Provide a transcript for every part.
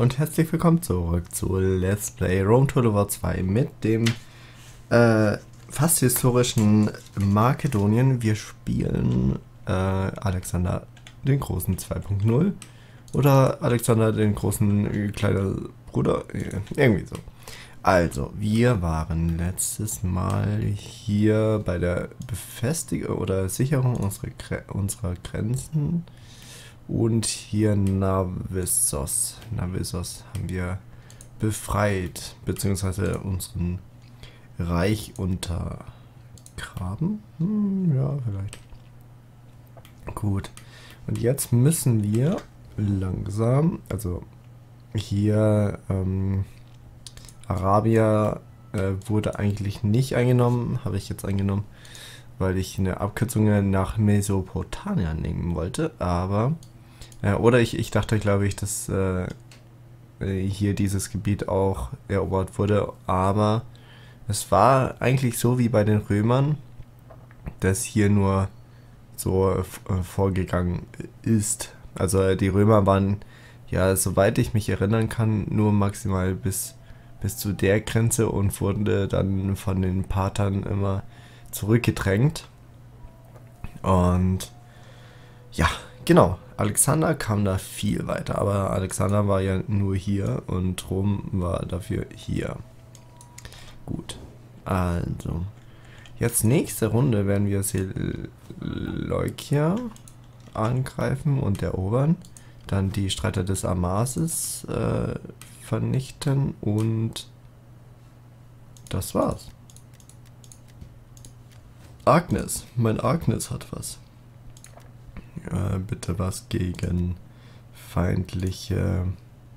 und herzlich willkommen zurück zu Let's Play Rome Total War 2 mit dem fast historischen Makedonien. Wir spielen Alexander den Großen 2.0 oder Alexander den Großen kleiner Bruder, irgendwie so. Also, wir waren letztes Mal hier bei der Befestigung oder Sicherung unserer Grenzen. Und hier Navissos. Navissos haben wir befreit, beziehungsweise unseren Reich untergraben. Ja, vielleicht. Gut. Und jetzt müssen wir langsam, also hier Arabia wurde eigentlich nicht eingenommen, habe ich jetzt eingenommen, weil ich eine Abkürzung nach Mesopotamia nehmen wollte, aber oder ich dachte, glaube ich, dass hier dieses Gebiet auch erobert wurde, aber es war eigentlich so wie bei den Römern, dass hier nur so vorgegangen ist. Also die Römer waren, ja, soweit ich mich erinnern kann, nur maximal bis zu der Grenze und wurde dann von den Parthern immer zurückgedrängt. Und ja, genau. Alexander kam da viel weiter, aber Alexander war ja nur hier und Rom war dafür hier. Gut, also jetzt nächste Runde werden wir Seleukia angreifen und erobern, dann die Streiter des Amasis vernichten und das war's. Agnes, mein Agnes hat was. Bitte was gegen feindliche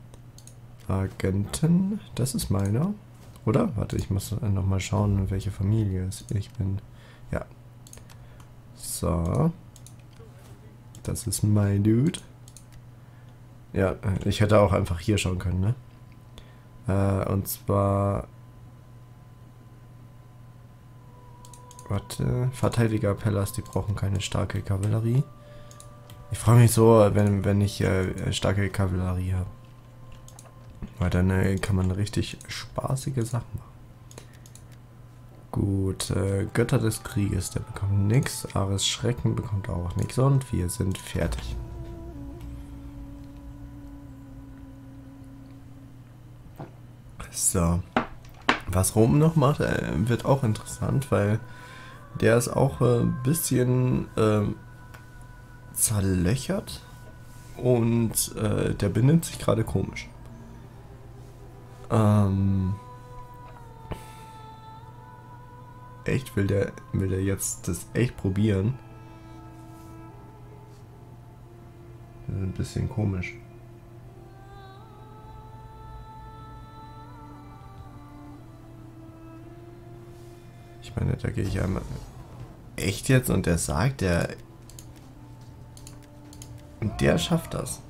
Agenten. Das ist meiner. Oder? Warte, ich muss nochmal schauen, in welche Familie ich bin. Ja. So. Das ist mein Dude. Ja, ich hätte auch einfach hier schauen können, ne? Und zwar... Warte. Verteidiger Pellas, die brauchen keine starke Kavallerie. Ich freue mich so, wenn ich starke Kavallerie habe. Weil dann kann man richtig spaßige Sachen machen. Gut, Götter des Krieges, der bekommt nichts. Ares Schrecken bekommt auch nichts. Und wir sind fertig. So. Was Rom noch macht, wird auch interessant, weil der ist auch ein bisschen... zerlöchert und der benimmt sich gerade komisch. Echt? Will der jetzt das echt probieren? Das ist ein bisschen komisch. Ich meine, da gehe ich einmal... Echt jetzt? Und der sagt, der schafft das.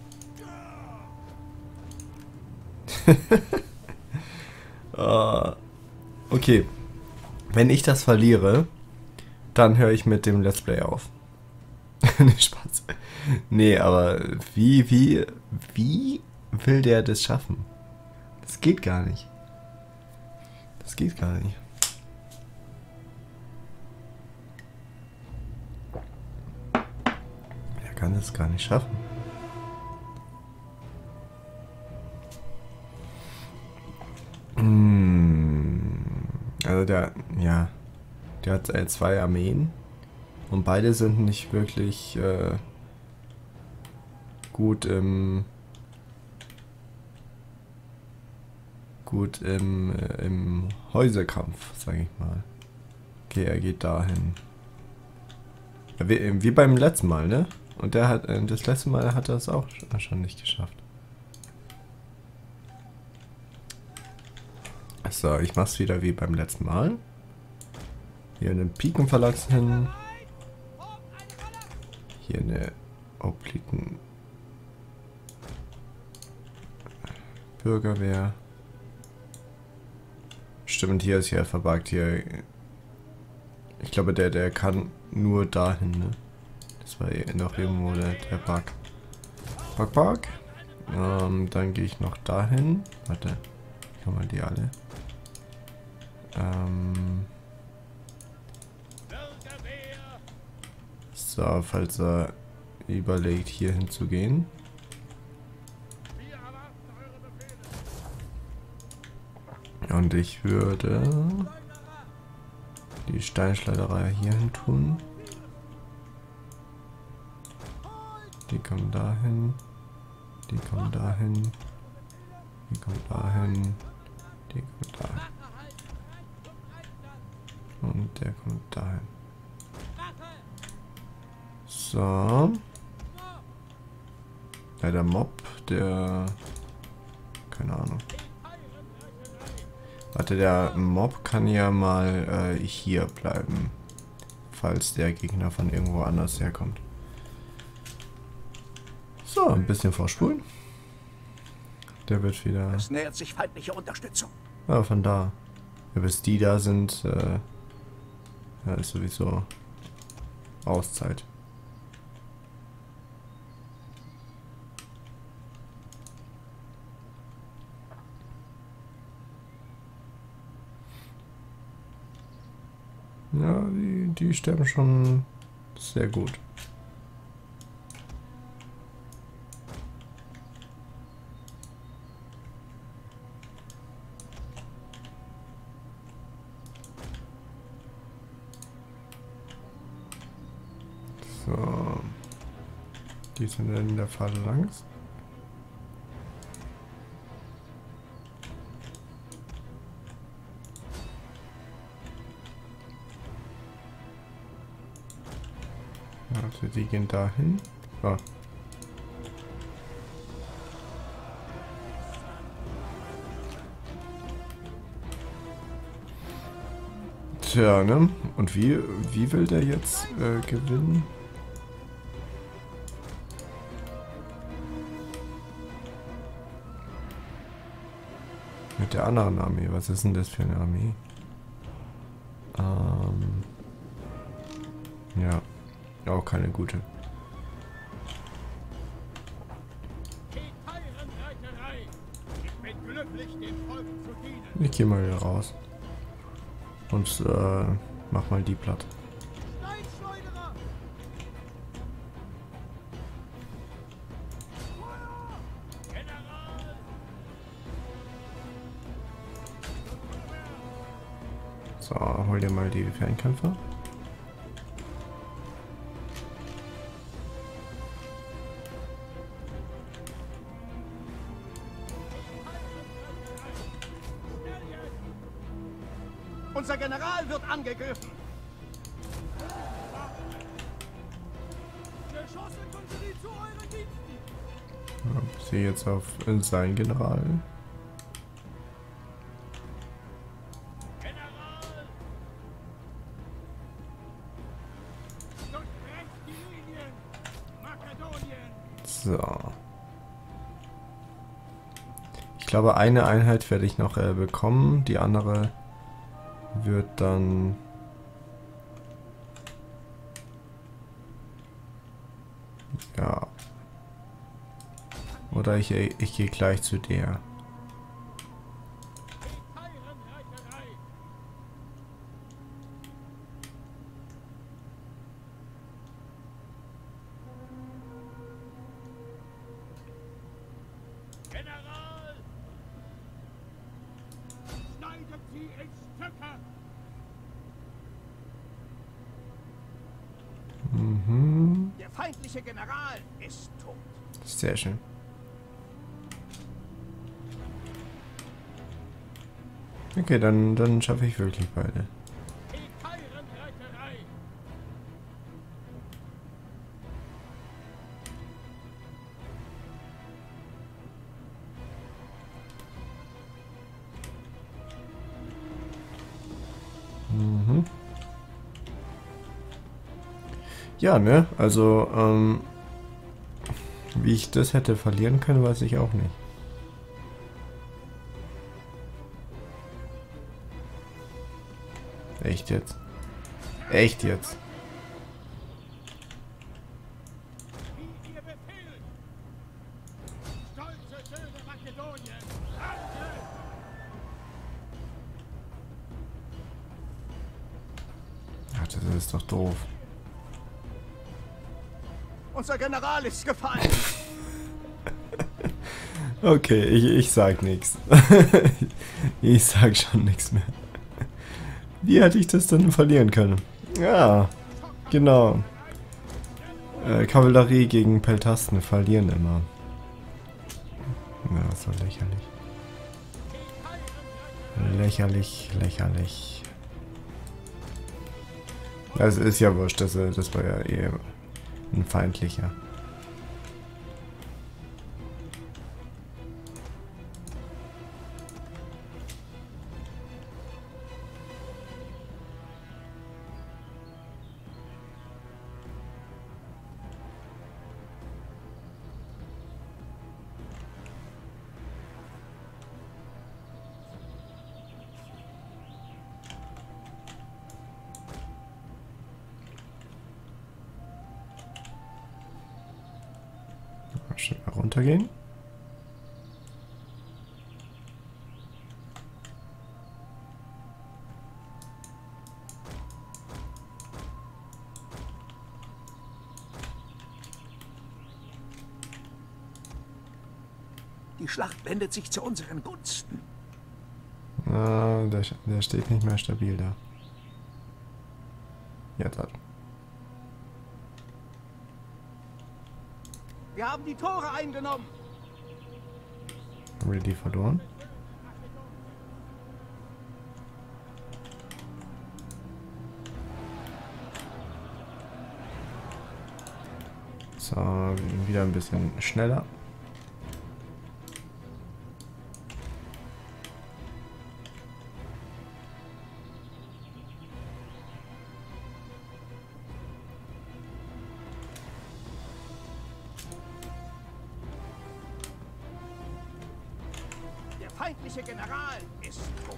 Okay. Wenn ich das verliere, dann höre ich mit dem Let's Play auf. Nee, Spaß. Nee, aber wie will der das schaffen? Das geht gar nicht. Das geht gar nicht. Kann es gar nicht schaffen. Also der hat 2 Armeen und beide sind nicht wirklich gut im Häuserkampf, sage ich mal. Okay, er geht dahin. Wie beim letzten Mal, ne? Und der hat das letzte Mal hat er es auch schon nicht geschafft. So, ich mach's wieder wie beim letzten Mal. Hier einen Pikenverlags hin. Hier eine Obliken Bürgerwehr. Stimmt, hier ist ja verbuggt hier. Ich glaube, der kann nur dahin, ne? Das war noch irgendwo der Bug. Bug. Dann gehe ich noch dahin. Warte, kann man die alle? So, falls er überlegt, hier hinzugehen. Und ich würde die Steinschleuderei hier hin tun. Die kommen dahin. Die kommen dahin. Die kommen dahin. Die kommen dahin. Und der kommt dahin. So. Ja, der Mob, der... Keine Ahnung. Warte, der Mob kann ja mal hier bleiben. Falls der Gegner von irgendwo anders herkommt. So, ein bisschen vorspulen. Der wird wieder... Es nähert sich feindliche Unterstützung. Ja, von da. Ja, bis die da sind, ja, ist sowieso Auszeit. Ja, die sterben schon sehr gut. So. Die sind in der Phalanx. Also die gehen dahin. So. Tja, ne? Und wie will der jetzt gewinnen? Mit der anderen Armee. Was ist denn das für eine Armee? Ja. Auch keine gute. Ich gehe mal wieder raus. Und mach mal die platt. So, hol dir mal die Fernkämpfer. Unser General wird angegriffen. Ja, ich sehe jetzt auf seinen General. So. Ich glaube, eine Einheit werde ich noch bekommen. Die andere wird dann... Ja. Oder ich gehe gleich zu der. Mhm. Der feindliche General ist tot. Sehr schön. Okay, dann schaffe ich wirklich beide. Mhm. Ja, ne? Also, wie ich das hätte verlieren können, weiß ich auch nicht. Echt jetzt? Echt jetzt? das ist doch doof. Unser General ist gefallen. Okay, ich sag nichts. Ich sag schon nichts mehr. Wie hätte ich das denn verlieren können? Ja, genau. Kavallerie gegen Peltasten verlieren immer. Ja, das war lächerlich. Lächerlich, lächerlich. Ja, es ist ja wurscht, das war ja eher ein feindlicher. Schnell mal runtergehen. Die Schlacht wendet sich zu unseren Gunsten. Ah, der steht nicht mehr stabil da. Jetzt hat. Wir haben die Tore eingenommen. Haben wir die verloren? So, wieder ein bisschen schneller. Der feindliche General ist tot.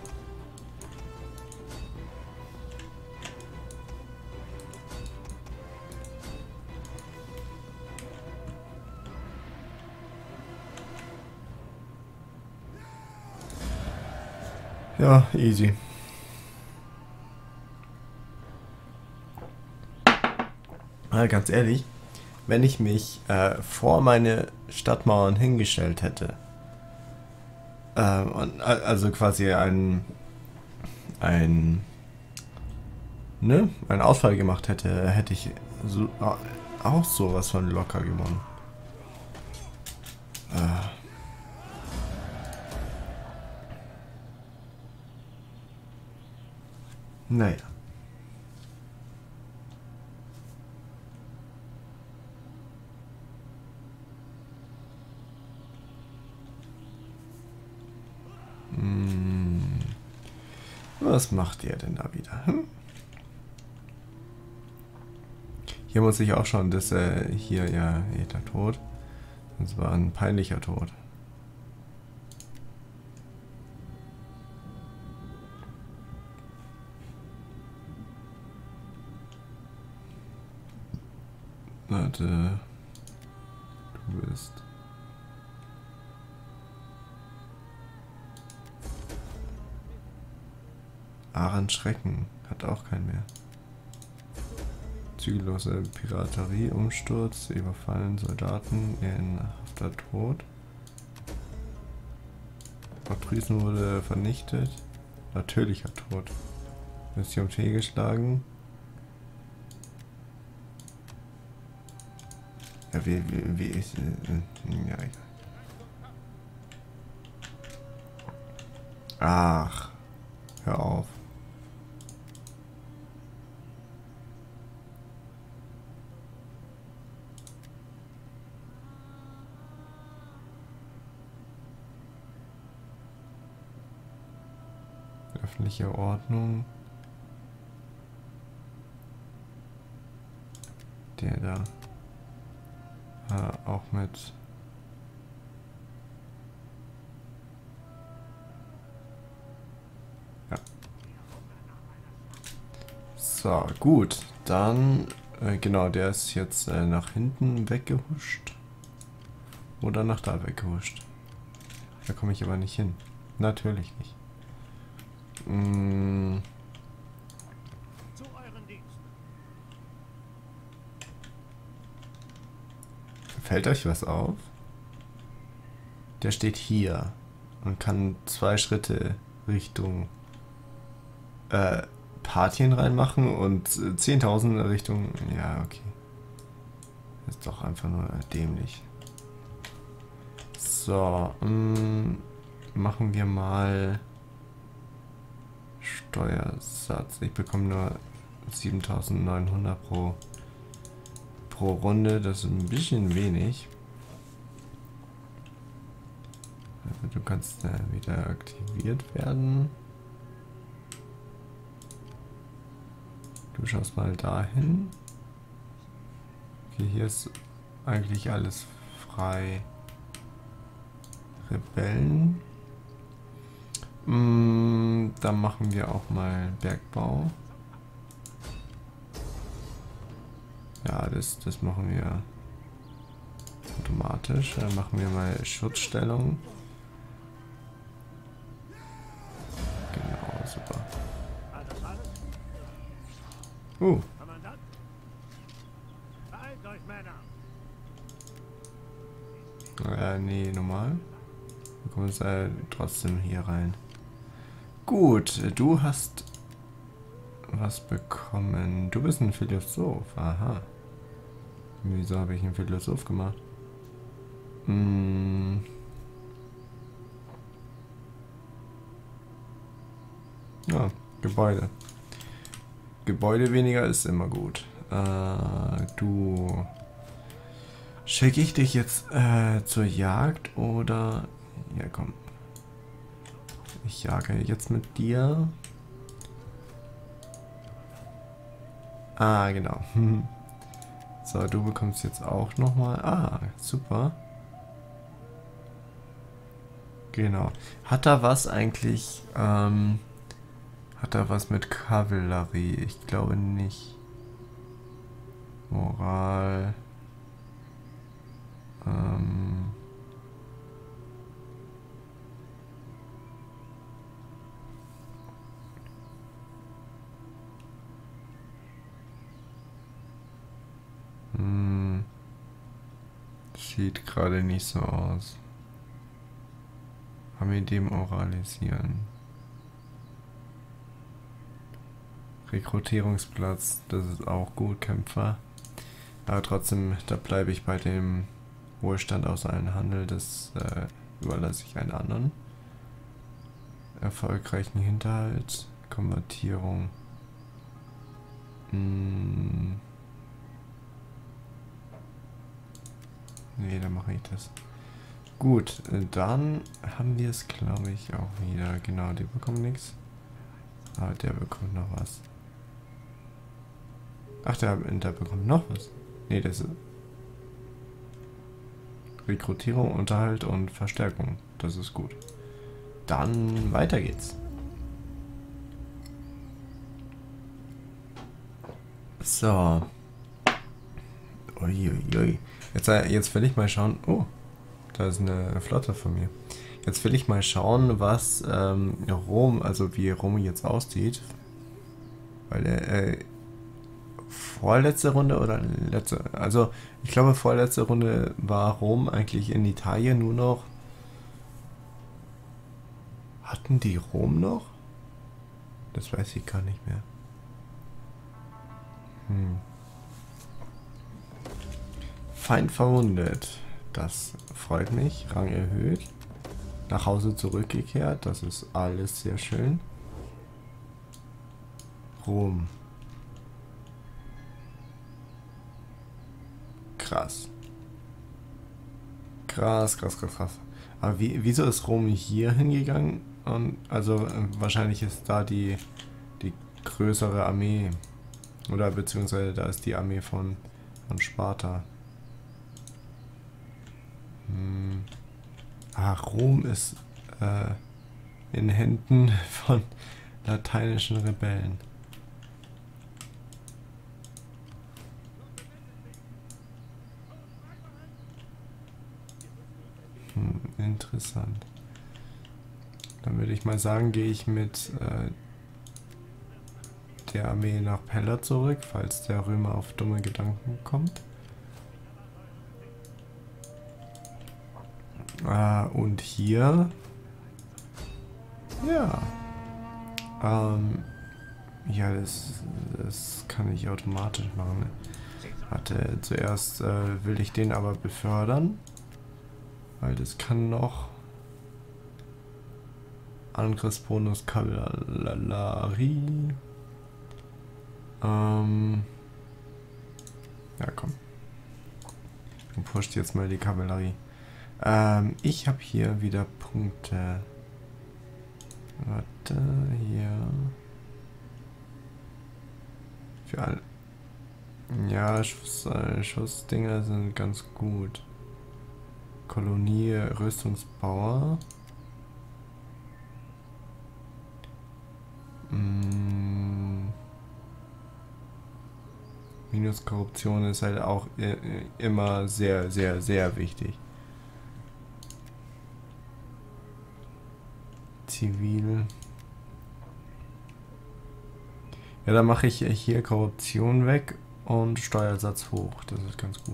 Ja, easy. Ganz ehrlich, wenn ich mich vor meine Stadtmauern hingestellt hätte, und, also quasi einen Ausfall gemacht hätte, hätte ich so, auch sowas von locker gewonnen. Naja. Was macht ihr denn da wieder? Hm? Hier muss ich auch schauen, dass hier ja jeder tot. Das war ein peinlicher Tod. Warte. Du bist. Aaron Schrecken hat auch keinen mehr. Zügellose Piraterie, Umsturz, überfallen Soldaten, ehrenhafter Tod. Patrisen wurde vernichtet. Natürlicher Tod. Mission fehlgeschlagen. Ja, wie ist. Ja, egal. Ach. Hör auf. Öffentliche Ordnung. Der da. Auch mit. Ja. So, gut. Dann, genau, der ist jetzt nach hinten weggehuscht. Oder nach da weggehuscht. Da komme ich aber nicht hin. Natürlich nicht. Zu euren Diensten. Fällt euch was auf? Der steht hier und kann 2 Schritte Richtung Partien reinmachen und 10.000 Richtung... Ja, okay. Ist doch einfach nur dämlich. So, machen wir mal Steuersatz. Ich bekomme nur 7.900 pro Runde. Das ist ein bisschen wenig. Also du kannst wieder aktiviert werden. Du schaust mal dahin. Okay, hier ist eigentlich alles frei. Rebellen. Dann machen wir auch mal Bergbau. Ja, das machen wir automatisch. Dann machen wir mal Schutzstellung. Genau, super. Nee, normal. Du kommst trotzdem hier rein. Gut, du hast was bekommen. Du bist ein Philosoph. Aha. Wieso habe ich einen Philosoph gemacht? Ja, Gebäude. Gebäude weniger ist immer gut. Du... Schicke ich dich jetzt zur Jagd oder... Ja, komm. Ich jage jetzt mit dir. Ah, genau. So, du bekommst jetzt auch nochmal... Ah, super. Genau. Hat da was eigentlich... hat da was mit Kavallerie? Ich glaube nicht. Moral... Sieht gerade nicht so aus. Haben wir demoralisieren. Rekrutierungsplatz, das ist auch gut, Kämpfer. Aber trotzdem, da bleibe ich bei dem Wohlstand aus allen Handel, das überlasse ich einen anderen. Erfolgreichen Hinterhalt, Konvertierung. Nee, dann mache ich das. Gut, dann haben wir es, glaube ich, auch wieder. Genau, die bekommen nichts. Aber der bekommt noch was. Ach, der bekommt noch was. Nee, das ist... Rekrutierung, Unterhalt und Verstärkung. Das ist gut. Dann weiter geht's. So. Uiuiui. Jetzt will ich mal schauen. Oh, da ist eine Flotte von mir. Jetzt will ich mal schauen, was Rom, also wie Rom jetzt aussieht. Weil vorletzte Runde oder letzte, also ich glaube vorletzte Runde war Rom eigentlich in Italien nur noch. Hatten die Rom noch? Das weiß ich gar nicht mehr. Feind verwundet. Das freut mich. Rang erhöht. Nach Hause zurückgekehrt. Das ist alles sehr schön. Rom. Krass. Krass. Aber wieso ist Rom hier hingegangen? Und also wahrscheinlich ist da die größere Armee. Oder beziehungsweise da ist die Armee von Sparta. Rom ist in Händen von lateinischen Rebellen. Interessant. Dann würde ich mal sagen, gehe ich mit der Armee nach Pella zurück, falls der Römer auf dumme Gedanken kommt. Und hier... Ja. Ja, das kann ich automatisch machen. Ne? Warte, zuerst will ich den aber befördern. Weil das kann noch... Angriffsbonus Kavallerie. Ja, komm. Du pusht jetzt mal die Kavallerie. Ich habe hier wieder Punkte. Warte, hier. Für alle. Ja, Schussdinger sind ganz gut. Kolonie, Rüstungsbauer. Minus Korruption ist halt auch immer sehr, sehr, sehr wichtig. Zivil. Ja, dann mache ich hier Korruption weg und Steuersatz hoch. Das ist ganz gut.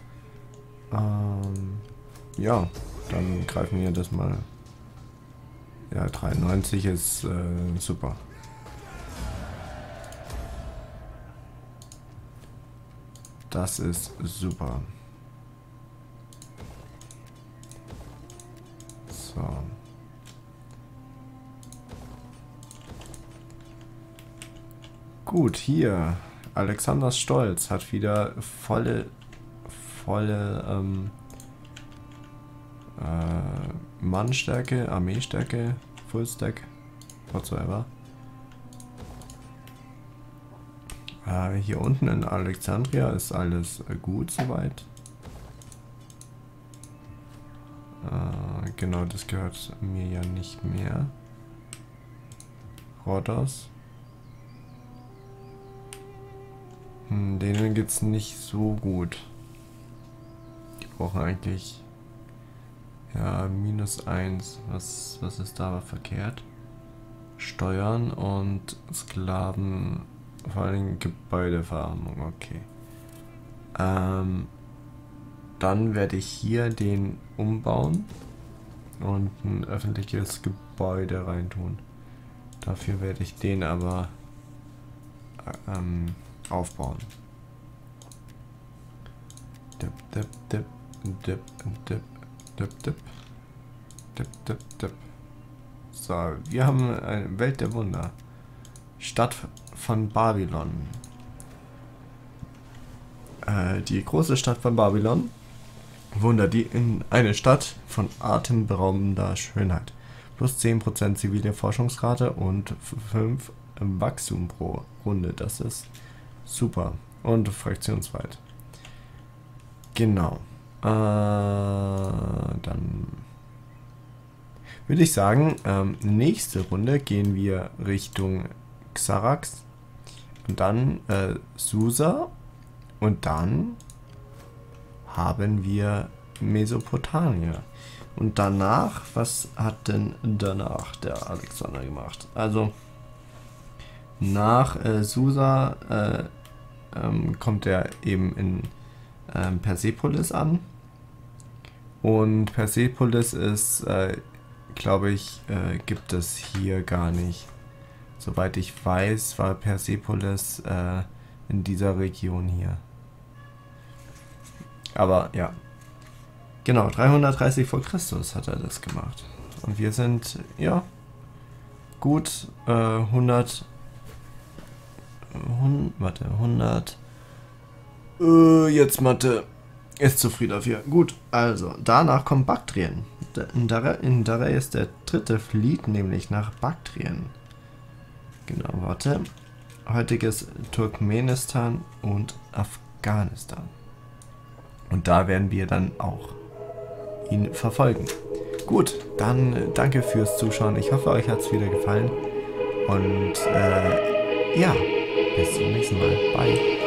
Ja, dann greifen wir das mal. Ja, 93 ist super. Das ist super. So. Gut, hier. Alexanders Stolz hat wieder volle Mannstärke, Armeestärke, Fullstack, whatsoever. Hier unten in Alexandria ist alles gut soweit. Genau, das gehört mir ja nicht mehr. Rhodos. Denen geht's nicht so gut. Die brauchen eigentlich ja -1. Was ist da verkehrt? Steuern und Sklaven, vor allem Gebäudeverarmung, okay. Dann werde ich hier den umbauen und ein öffentliches Gebäude reintun. Dafür werde ich den aber aufbauen. Dip, dip, dip, dip, dip, dip, dip, dip, dip, dip. So, wir haben eine Welt der Wunder. Stadt von Babylon. Die große Stadt von Babylon. Wunder, die in eine Stadt von atemberaubender Schönheit. Plus 10% zivile Forschungsrate und 5 Wachstum pro Runde. Das ist super. Und fraktionsweit. Genau. Dann würde ich sagen, nächste Runde gehen wir Richtung Xarax. Und dann Susa. Und dann haben wir Mesopotamia. Und danach, was hat denn danach der Alexander gemacht? Also nach Susa kommt er eben in Persepolis an. Und Persepolis ist, glaube ich, gibt es hier gar nicht. Soweit ich weiß, war Persepolis in dieser Region hier. Aber ja. Genau, 330 vor Christus hat er das gemacht. Und wir sind, ja, gut 100. Jetzt Mathe. Ist zu früh dafür. Gut, also, danach kommt Baktrien. In Darei ist der dritte Fleet, nämlich nach Baktrien. Genau, warte. Heutiges Turkmenistan und Afghanistan. Und da werden wir dann auch ihn verfolgen. Gut, dann danke fürs Zuschauen. Ich hoffe, euch hat es wieder gefallen. Und ja, bis zum nächsten Mal. Bye.